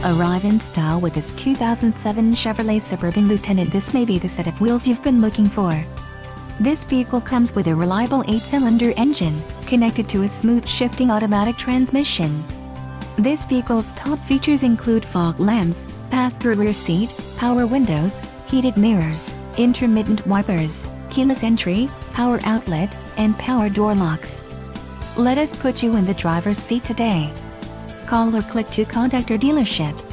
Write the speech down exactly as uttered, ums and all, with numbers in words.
Arrive in style with this two thousand seven Chevrolet Suburban Lieutenant. This may be the set of wheels you've been looking for. This vehicle comes with a reliable eight-cylinder engine, connected to a smooth shifting automatic transmission. This vehicle's top features include fog lamps, pass-through rear seat, power windows, heated mirrors, intermittent wipers, keyless entry, power outlet, and power door locks. Let us put you in the driver's seat today. Call or click to contact our dealership.